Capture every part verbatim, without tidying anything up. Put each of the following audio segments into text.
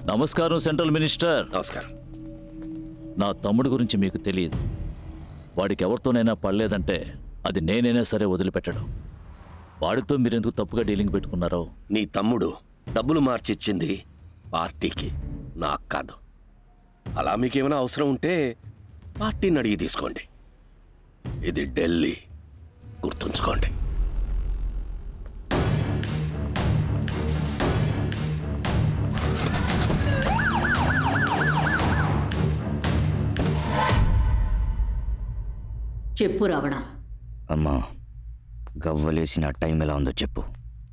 నమస్కారం central minister. నమస్కారం. నా తమ్ముడు గురించి మీకు తెలియదు. వాడికి ఎవరితోనైనా పడలేదంటే అది నేనైనా సరే వదిలిపెట్టడం. వాడితో మీరెందుకు తప్పుగా డీలింగ్ పెట్టుకున్నారో. నీ తమ్ముడు డబ్బులు మార్చిచ్చింది పార్టీకి, నాకు కాదు. అలా మీకేమైనా అవసరం ఉంటే పార్టీని అడిగి తీసుకోండి. ఇది ఢిల్లీ, గుర్తుంచుకోండి. చెప్పు రావణ. అమ్మా, గవ్వలేసిన టైం ఎలా ఉందో చెప్పు.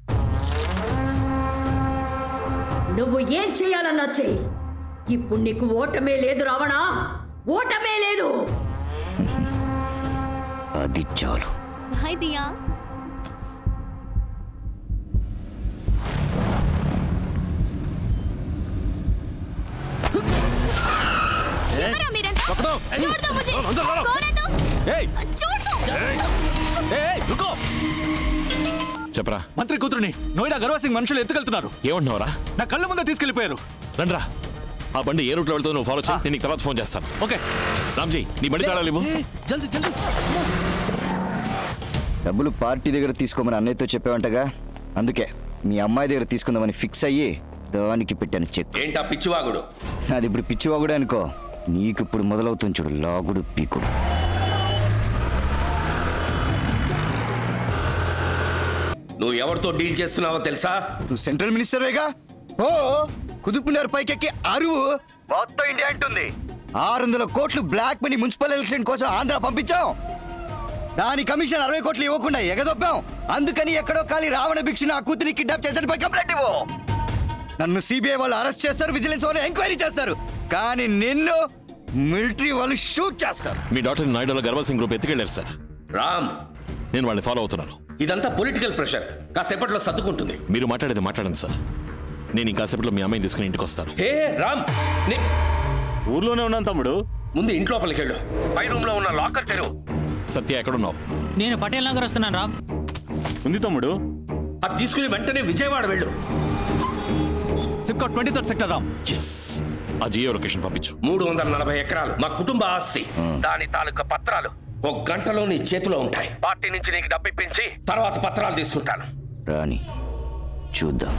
నువ్వు ఏం చేయాలన్నా చెయ్యి. ఇప్పుడు నీకు ఓటమే లేదు రావణ, ఓటమే లేదు. అది చాలు. హాయ్ దియా. చెప్పరా. మంత్రి కూతురుని నోయిడా గర్వా సింగ్ మనుషులు ఎత్తుకెళ్తున్నారు. ఏమంటున్నావరా? నా కళ్ళ ముందే తీసుకెళ్లిపోయారు. రండ్రా, ఆ బండి ఏ రూట్లో వెళ్తుందో నువ్వు ఫాలో చేయి. నేను నీకు తర్వాత ఫోన్ చేస్తాను. ఓకే రామ్జీ, నీ బండి తాళాలు ఇవ్వు. జల్దీ జల్దీ. డబ్బులు పార్టీ దగ్గర తీసుకోమని అన్నయ్యతో చెప్పావంటగా, అందుకే మీ అమ్మాయి దగ్గర తీసుకుందామని ఫిక్స్ అయ్యి దానికి పెట్టాను చెక్. ఏంటా పిచ్చివాగుడు? అది ఇప్పుడు పిచ్చివాగుడు అనుకో, నీకు ఇప్పుడు మొదలవుతుంది చూడు లాగుడు పీకుడు. నువ్వు ఎవరితో డీల్ చేస్తున్నావో తెలుసా? నువ్వు సెంట్రల్ మినిస్టర్వేగా. ఓ కుదుపున్నారు పైకెక్కి అరువు మొత్తం ఇండియా అంటుంది. ఆరు వందల కోట్లు బ్లాక్ మనీ మున్సిపల్ ఎలక్షన్ కోసం ఆంధ్ర పంపించాం. దాని కమిషన్ అరవై కోట్లు ఇవ్వకుండా ఎగదొప్పాం. అందుకని ఎక్కడో ఖాళీ రావణ భిక్ష నా కూతురిని కిడ్నాప్ చేశాడు పై కంప్లైంట్ ఇవ్వు. నన్ను సిబిఐ వాళ్ళు అరెస్ట్ చేస్తారు, విజిలెన్స్ వాళ్ళు ఎంక్వైరీ చేస్తారు, కానీ నిన్ను మిలిటరీ వాళ్ళు షూట్ చేస్తారు. మీ డాక్టర్ నాయుడులో గర్వా సింగ్ గ్రూప్ ఎత్తుకెళ్లారు సార్. రామ్, నేను వాళ్ళని ఫాలో అవుతున్నాను. ఇదంతా పొలిటికల్ ప్రెషర్, కాసేపట్లో సర్దుకుంటుంది. మీరు మాట్లాడేది మాట్లాడండి సార్. నేను ఇంకాసేపట్లో మీ అమ్మాయిని తీసుకుని ఇంటికి వస్తాను. హే రామ్, ఊర్లోనే ఉన్నాను తమ్ముడు. ముందు ఇంట్లోపలికి వెళ్ళు. పై రూమ్ లో ఉన్న లాకర్ తెరువు. సత్య ఎక్కడున్నావు? నేను పటేల్ నగర్ వస్తున్నాను రామ్. ఉంది తమ్ముడు. అది తీసుకుని వెంటనే విజయవాడ వెళ్ళు. SIPCOT twenty third sector Ram. Yes, ఆ జియో లొకేషన్ పంపించు. మూడు వందల నలభై ఎకరాలు మా కుటుంబ ఆస్తి. దాని తాలూకా పత్రాలు ఒక గంటలో నీ చేతిలో ఉంటాయి. పార్టీ నుంచి నీకు డబ్బు ఇప్పించి తర్వాత పత్రాలు తీసుకుంటాను. రాని చూద్దాం.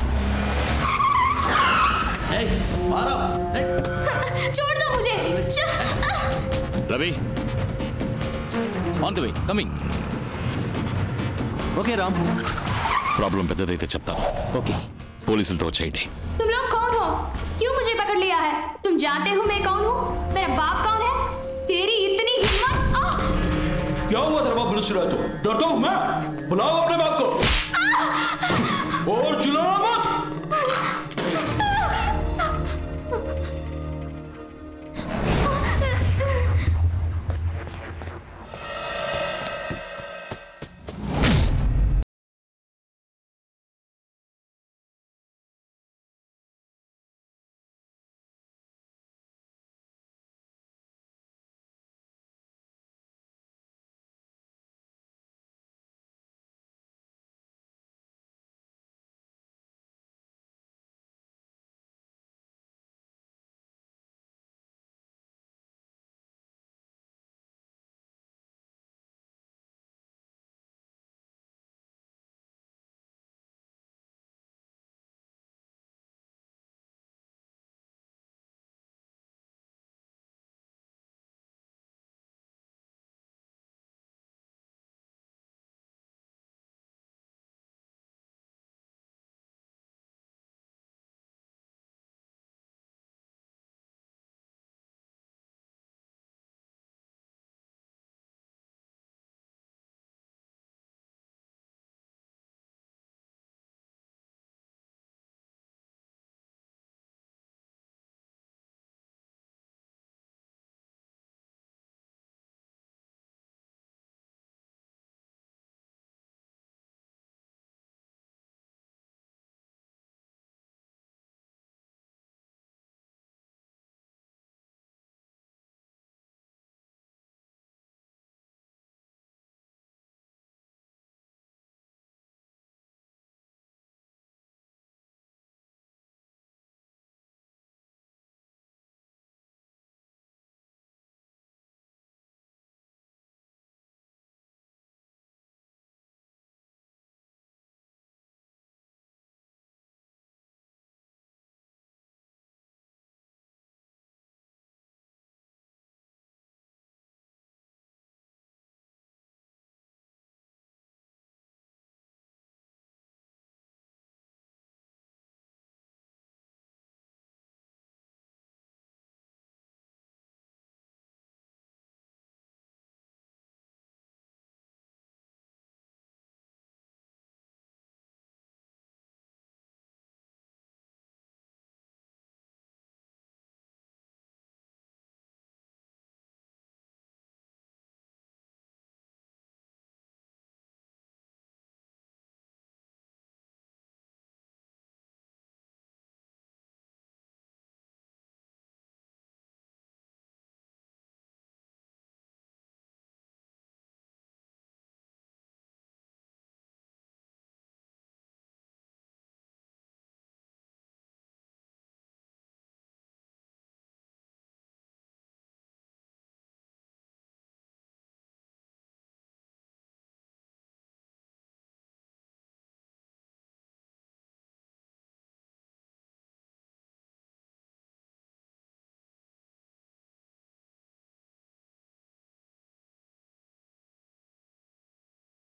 Ravi, on the way, coming. Okay Ram. Problem పెద్దదైతే చెప్తాను. ఓకే, పోలీసులతో వచ్చేయండి. तुम लोग कौन हो? क्यों मुझे पकड़ लिया है? तुम जानते हो मैं कौन हूँ? मेरा बाप कौन है? तेरी इतनी हिम्मत? क्या हुआ तेरा बाप पुलिस रहा है? तो डरता हूँ मैं? बुलाओ अपने बाप को और चिल्लाना मत।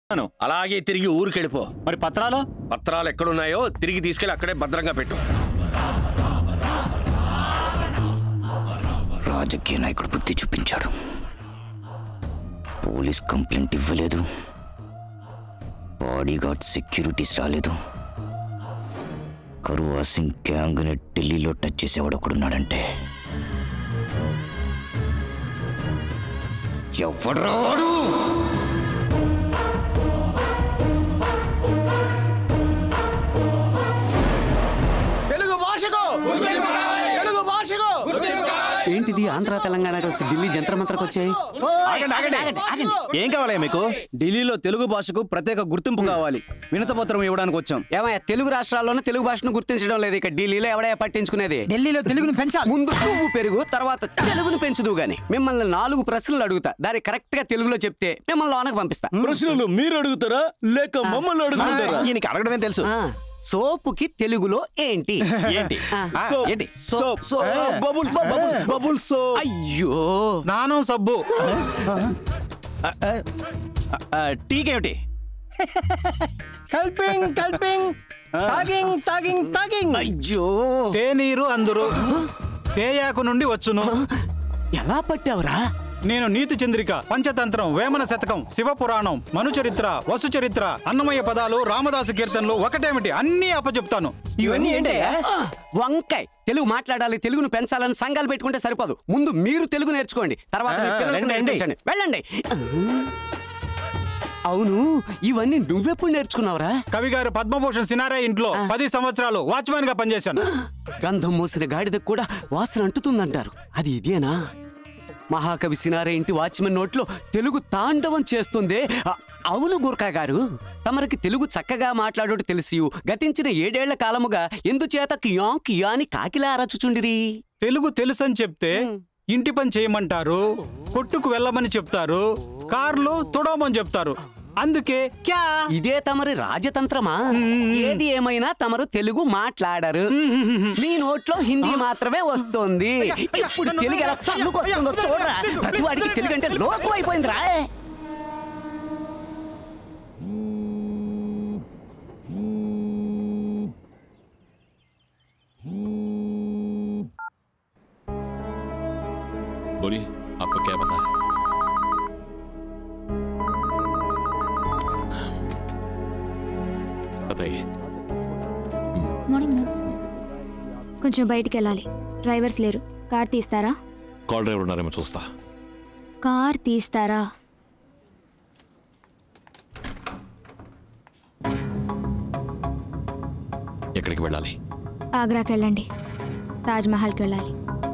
అలాగే తిరిగి ఊరికెళ్ళిపో. మరి పత్రాలు పత్రాలు ఎక్కడున్నాయో తిరిగి తీసుకెళ్ళి అక్కడే భద్రంగా పెట్టు. రాజకీయ నాయకుడు బుద్ధి చూపించాడు. పోలీస్ కంప్లైంట్ ఇవ్వలేదు, బాడీగార్డ్ సెక్యూరిటీస్ రాలేదు. కరువా సింగ్ గ్యాంగ్ ని ఢిల్లీలో టచ్ చేసేవాడు ఒకడున్నాడంటే ఎవడు రావాడు? తెలుగు భాషకు తెలుగు భాషకు ఏంటిది? ఆంధ్ర తెలంగాణ కలిసి ఢిల్లీ జంతర్ మంత్రకు వచ్చాయి. ఏం కావాలయ్యా మీకు? ఢిల్లీలో తెలుగు భాషకు ప్రత్యేక గుర్తింపు కావాలి. వినతపత్రం ఇవ్వడానికి వచ్చాం. ఏమయ్యా, తెలుగు రాష్ట్రాల్లోనే తెలుగు భాషను గుర్తించడం లేదు. ఇక ఢిల్లీలో ఎవడయ్యా పట్టించుకునేది? ఢిల్లీలో తెలుగును పెంచాలి. ముందు నువ్వు పెరుగు, తర్వాత తెలుగును పెంచుదు గాని. మిమ్మల్ని నాలుగు ప్రశ్నలు అడుగుతా, దాన్ని కరెక్ట్ గా తెలుగులో చెప్తే మిమ్మల్ని లోనకు పంపిస్తా. ప్రశ్నలు మీరు అడుగుతారా లేక మమ్మల్ని అడుగుతారా? ఈయనకి అడగడమే తెలుసు. సోపుకి తెలుగులో ఏంటి? ఏంటి? ఏంటి? Soap, bubble bubble bubble soap. అయ్యో, స్నానం సబ్బు. టీకేమిటి? కల్పింగ్ కల్పింగ్ తాగింగ్ తాగింగ్ తాగింగ్. అయ్యో, తేనీరు అందరు తేయాకు నుండి వచ్చును. ఎలా పట్టావురా? నేను నీతి చంద్రిక, పంచతంత్రం, వేమన శతకం, శివపురాణం, మనుచరిత్ర, వసు చరిత్ర, అన్నమయ్య పదాలు, రామదాసు కీర్తనలు ఒకటేమిటి అన్ని అప్పచెప్తాను. ఇవన్నీ ఏంటయ్యా? వంకాయ్. తెలుగు మాట్లాడాలి, తెలుగును పెంచాలని సంఘాలు పెట్టుకుంటే సరిపోదు. ముందు మీరు తెలుగు నేర్చుకోండి, తర్వాత మీ పిల్లలకు నేర్పించండి. వెళ్ళండి. అవును, ఇవన్నీ నువ్వెప్పుడు నేర్చుకున్నావురా? కవి గారు పద్మభూషణ్ సినారే ఇంట్లో పది సంవత్సరాలు వాచ్మెన్ గా పనిచేశాను. గంధం మోసిన గాడిదకు కూడా వాసన అంటుతుందంటారు, అది ఇదేనా? మహాకవి సినారే ఇంటి వాచ్మెన్ నోట్లో తెలుగు తాండవం చేస్తుందే. అవును గుర్కా గారు, తమరికి తెలుగు చక్కగా మాట్లాడోడు తెలిసి గతించిన ఏడేళ్ల కాలముగా ఎందుచేత కియా కియా అని కాకిలా అరచుచుండిరి? తెలుగు తెలుసని చెప్తే ఇంటి పని చేయమంటారు, కొట్టుకు వెళ్ళమని చెప్తారు, కార్లు తుడవమని చెప్తారు. అందుకే క్యా. ఇదే తమరి రాజతంత్రమా? ఏది ఏమైనా తమరు తెలుగు మాట్లాడరు, మీ నోట్లో హిందీ మాత్రమే వస్తుంది. ఇప్పుడు తెలుగు ఎలా తన్నుకొస్తుందో చూడరా. ప్రతి వాడికి తెలుగు అంటే లోకం అయిపోయిందిరా. बोलिए, आपको क्या पता है? बताइए. మార్నింగ్ మ్యామ్, కొంచెం బయటికి వెళ్ళాలి. డ్రైవర్స్ లేరు. కార్ తీస్తారా? కాల్ డ్రైవర్ ఉన్నారేమో చూస్తా. కార్ తీస్తారా? ఎక్కడికి వెళ్ళాలి? ఆగ్రాకి వెళ్ళండి. తాజ్ మహల్కి వెళ్ళాలి.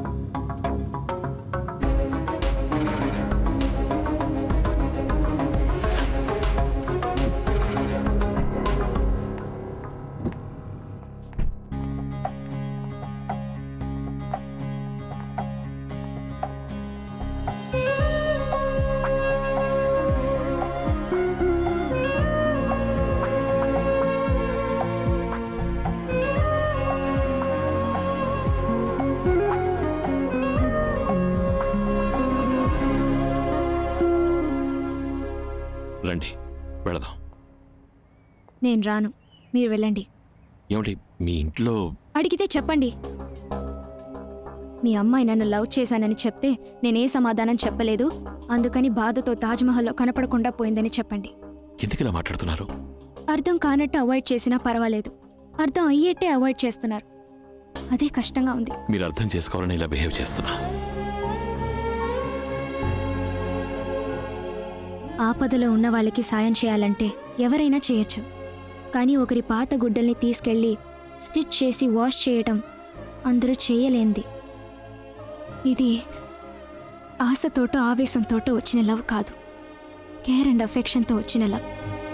రండి వెళదాం. నేను రాను, మీరు వెళ్ళండి. ఏమండి మీ ఇంట్లో? అడిగితే చెప్పండి. మీ అమ్మాయి నన్ను లవ్ చేశానని చెప్తే నేనే సమాధానం చెప్పలేదు, అందుకని బాధతో తాజ్మహల్లో కనపడకుండా పోయిందని చెప్పండి. ఎందుకు ఇలా మాట్లాడుతున్నారు? అర్థం కానట్టు అవాయిడ్ చేసినా పర్వాలేదు, అర్థం అయ్యేట్టే అవాయిడ్ చేస్తున్నారు. అదే కష్టంగా ఉంది. మీరు అర్థం చేసుకోవాలని ఇలా బిహేవ్ చేస్తున్నా. ఆపదలో ఉన్న వాళ్ళకి సాయం చేయాలంటే ఎవరైనా చేయొచ్చు, కానీ ఒకరి పాత గుడ్డల్ని తీసుకెళ్ళి స్టిచ్ చేసి వాష్ చేయటం అందరూ చేయలేంది. ఇది ఆశతోటో ఆవేశంతోటో వచ్చిన లవ్ కాదు, కేర్ అండ్ అఫెక్షన్తో వచ్చిన లవ్.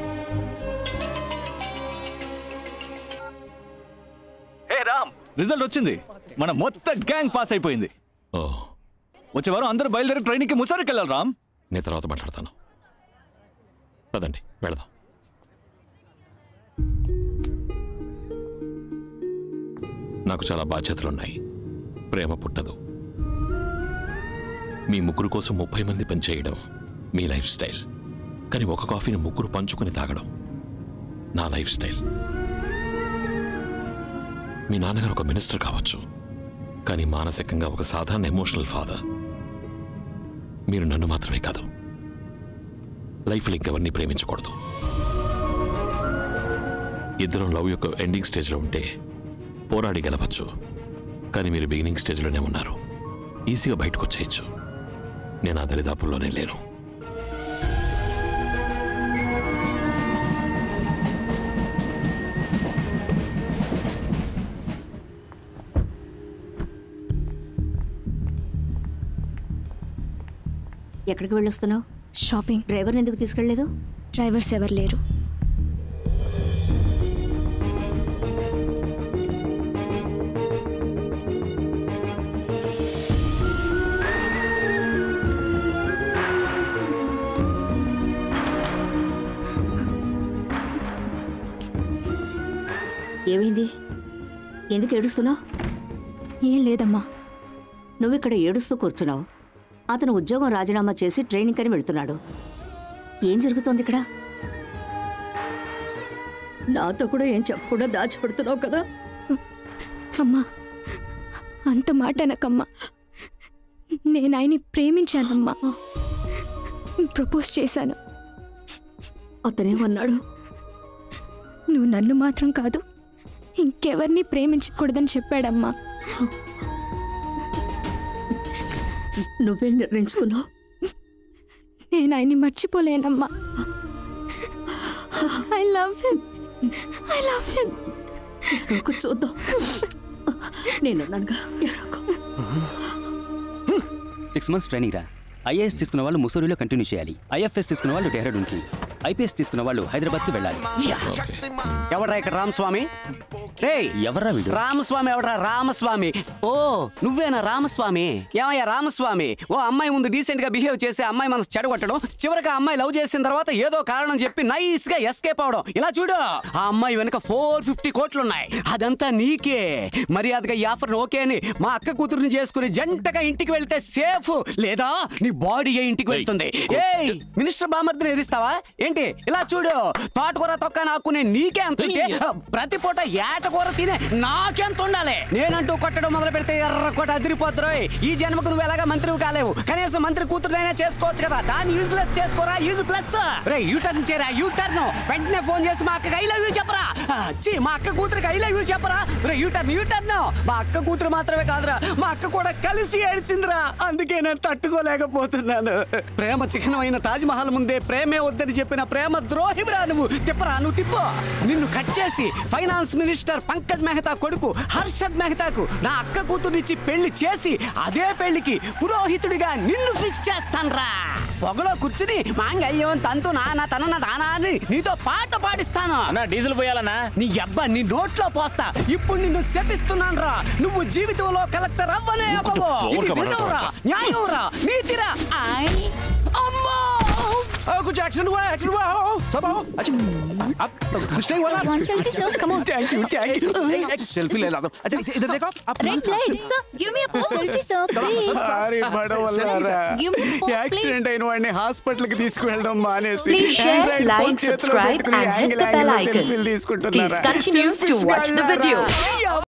హే రామ్, రిజల్ట్ వచ్చింది. మన మొత్తం గ్యాంగ్ పాస్ అయిపోయింది. ఓ, వచ్చే వారం అందరూ బయలుదేరి ట్రైన్కి ముసారికి వెళ్ళాలి రామ్. నేను తర్వాత మాట్లాడతాను. పదండి వెళదాం. నాకు చాలా బాధ్యతలున్నాయి. ప్రేమ పుట్టదు. మీ ముగ్గురు కోసం ముప్పై మంది పనిచేయడం మీ లైఫ్ స్టైల్. కానీ ఒక కాఫీని ముగ్గురు పంచుకుని తాగడం నా లైఫ్ స్టైల్. మీ నాన్నగారు ఒక మినిస్టర్ కావచ్చు, కానీ మానసికంగా ఒక సాధారణ ఎమోషనల్ ఫాదర్. మీరు నన్ను మాత్రమే కాదు, లైఫ్లో ఇంకెవరిని ప్రేమించకూడదు. ఇద్దరం లవ్ యొక్క ఎండింగ్ స్టేజ్లో ఉంటే పోరాడి గెలవచ్చు, కానీ మీరు బిగినింగ్ స్టేజ్లోనే ఉన్నారు. ఈజీగా బయటకు వచ్చేయచ్చు. నేను ఆ దరిదాపుల్లోనే లేను. ఎక్కడికి వెళ్ళొస్తున్నావు? షాపింగ్. డ్రైవర్ని ఎందుకు తీసుకెళ్ళలేదు? డ్రైవర్స్ ఎవరు లేరు. ఏమైంది? ఎందుకు ఏడుస్తున్నావు? ఏం లేదమ్మా. నువ్వు ఇక్కడ ఏడుస్తూ కూర్చున్నావు. అతను ఉద్యోగం రాజీనామా చేసి ట్రైనింగ్ అని వెళ్తున్నాడు. ఏం జరుగుతోంది ఇక్కడ? నాతో కూడా ఏం చెప్పకుండా దాచిపెడుతున్నావు కదా? అమ్మా, అంత మాట అనకమ్మా. నేను ఆయన్ని ప్రేమించానమ్మా. ప్రపోజ్ చేశాను. అతనేమన్నాడు? నువ్వు నన్ను మాత్రం కాదు, ఇంకెవరిని ప్రేమించకూడదని చెప్పాడమ్మా. నువ్వేం నిర్ణయించుకున్నావు? నేను ఆయన్ని మర్చిపోలేనమ్మా. I love him. I love him. ఎడోకు చూద్దాం. నేనున్నానుగా, ఎడోకు. సిక్స్ మంత్స్ ట్రైనింగ్ రా. ఐఏఎస్ తీసుకున్న వాళ్ళు ముసూరిలో కంటిన్యూ చేయాలి. ఐఎఫ్ఎస్ తీసుకున్న వాళ్ళు డెహ్రాడూన్కి, ఐపీఎస్ తీసుకున్న వాళ్ళు హైదరాబాద్కి వెళ్ళాలి. ఎవడ్రా ఇక్కడ రామస్వామి? రేయ్, ఎవర్రా వీడు? రామస్వామి ఎవడ్రా? రామస్వామి. ఓ నువ్వేనా రామస్వామి? ఏమయ్యా రామస్వామి, ఓ అమ్మాయి ముందు డీసెంట్ గా బిహేవ్ చేసి అమ్మాయి మనసు చెడగొట్టడం, చివరికి ఆ అమ్మాయి లవ్ చేసిన తర్వాత ఏదో కారణం చెప్పి నైస్ గా ఎస్కేప్ అవడం. ఇలా చూడు, ఆ అమ్మాయి వెనక ఫోర్ ఫిఫ్టీ కోట్లున్నాయి. అదంతా నీకే. మర్యాదగా ఈ ఆఫర్ ఓకే అని మా అక్క కూతురుని చేసుకుని జంటగా ఇంటికి వెళ్తే సేఫ్, లేదా నీ బాడీ ఏ ఇంటికి వెళ్తుంది. ఏయ్, మినిస్టర్ బామర్దిని ఎదిస్తావా ఏంటి? ఇలా చూడు, తోటకూర తొక్క నాకు నేను నీకే అంత ఉంటే, ప్రతి పూట ఏటకూర తినే నాకెంత ఉండాలి. నేనంటూ కొట్టడం మొదలు పెడితే ఎర్ర కోట అదిరిపోతురోయ్. ఈ జన్మకు నువ్వు ఎలాగా మంత్రివి కాలేవు, కనీసం మంత్రి కూతురునైనా చేసుకోవచ్చు కదా. దాన్ని యూజ్లెస్ చేసుకోరా, యూజ్ ప్లస్. రే యూటర్న్ చేయరా, యూటర్న్. వెంటనే ఫోన్ చేసి మా అక్కకి ఐ లవ్ యూ చెప్పరా. చి మా అక్క కూతురికి ఐ లవ్ యూ చెప్పరా. రే యూటర్న్, యూటర్న్. మా అక్క కూతురు మాత్రమే కాదురా, మా అక్క కూడా కలిసి ఏడ్చిందిరా. అందుకే నేను తట్టుకోలేకపోతున్నాను. ప్రేమ చిహ్నమైన తాజ్ మహల్ ముందే ప్రేమే వద్దని చెప్పిన ప్రేమ ద్రోహివిరా నువ్వు. తిప్పరా, నువ్వు తిప్పు. నిన్ను కట్ చేసి ఫైనాన్స్ మినిస్టర్ పంకజ్ మెహతా కొడుకు హర్షద్ మెహతాకు నా అక్క కూతురునిచ్చి పెళ్లి చేసి అదే పెళ్లికి పురోహితుడిగా నిన్ను ఫిక్స్ చేస్తాన్రా. పొగలో కూర్చుని మాంగళ్యం తంతు నాన్న తన నానా అని నీతో పాట పాడిస్తాను. డీజిల్ పోయాలన్నా? నీ అబ్బా నీ నోట్లో పోస్తా. ఇప్పుడు నిన్ను శపిస్తున్నాను రా. నువ్వు జీవితంలో కలెక్టర్ అవ్వనే అవ్వవు. ఇది నిజంరా, న్యాయంరా, నీతిరా. అమ్మా कुछ एक्शन हुआ, एक्शन हुआ। आओ, सब आओ। अच्छा, आप कुछ नहीं हुआ ना? One selfie, sir. Come on. Thank you, thank you। एक सेल्फी ले ला दो। अच्छा, इधर देखो। आप Red light. Sir, give me a pose. Selfie, sir. Please. Sorry బడవల్లారా. Give me a pose, please. Accident అయిన వాడిని హాస్పిటల్ కి తీసుకువెళ్ళడం మానేసి Please share, Android like, phone చేతిలో subscribe పెట్టుకుని and hit యాంగిల్ the bell యాంగిల్ icon. సెల్ఫీలు తీసుకుంటున్నారా? Please continue to watch the video.